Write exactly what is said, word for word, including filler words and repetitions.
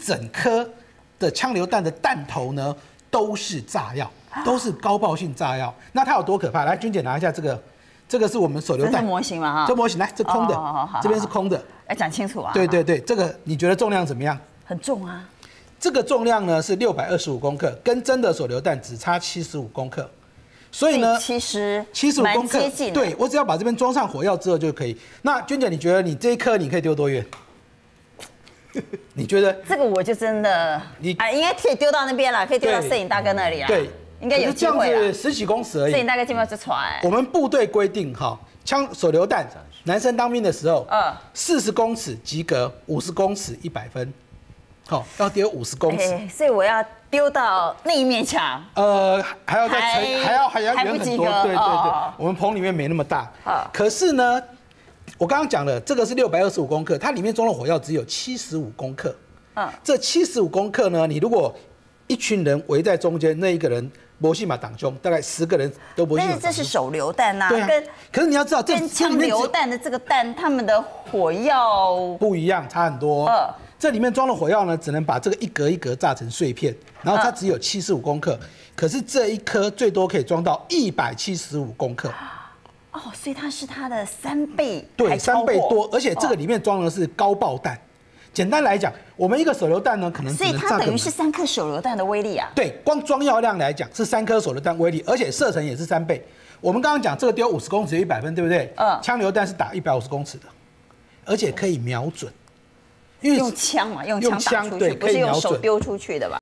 整颗的枪榴弹的弹头呢都是炸药，都是高爆性炸药。那它有多可怕？来，君姐拿一下这个，这个是我们手榴弹模型嘛哈， 这模型来，这空的，这边是空的。 来讲清楚啊。 对对对，这个你觉得重量怎么样？ 很重啊。 这个重量呢是六百二十五公克，跟真的手榴弹只差七十五公克。所以呢， 其实七十五公克，对我只要把这边装上火药之后就可以。那娟姐，你觉得你这一颗你可以丢多远？你觉得？ 这个我就真的，你啊，应该可以丢到那边了，可以丢到摄影大哥那里啊。对，应该有机会这样子十几公尺而已。 摄影大哥基本上就传。 我们部队规定哈，枪手榴弹，男生当兵的时候，嗯，四十公尺及格，五十公尺一百分。好，要丢五十公尺， 所以我要丢到那一面墙。 呃，还要再乘，还要还要远很多。对对对，我们棚里面没那么大。可是呢，我刚刚讲了，这个是六百二十五公克，它里面装的火药只有七十五公克。嗯，这七十五公克呢，你如果一群人围在中间，那一个人没戏嘛挡凶，大概十个人都不戏。 但是这是手榴弹呐， 对啊。跟可是你要知道， 跟枪榴弹的这个弹，他们的火药不一样，差很多。呃这里面装的火药呢，只能把这个一格一格炸成碎片，然后它只有七十五公克，可是这一颗最多可以装到一百七十五公克。 哦，所以它是它的三倍， 对，三倍多，而且这个里面装的是高爆弹。简单来讲，我们一个手榴弹呢，可能只能炸个， 所以它等于是三颗手榴弹的威力啊。 对，光装药量来讲是三颗手榴弹威力，而且射程也是三倍。我们刚刚讲这个丢五十公尺一百分，对不对？嗯。枪榴弹是打一百五十公尺的，而且可以瞄准。 用枪嘛，用枪打出去，不是用手丢出去的吧？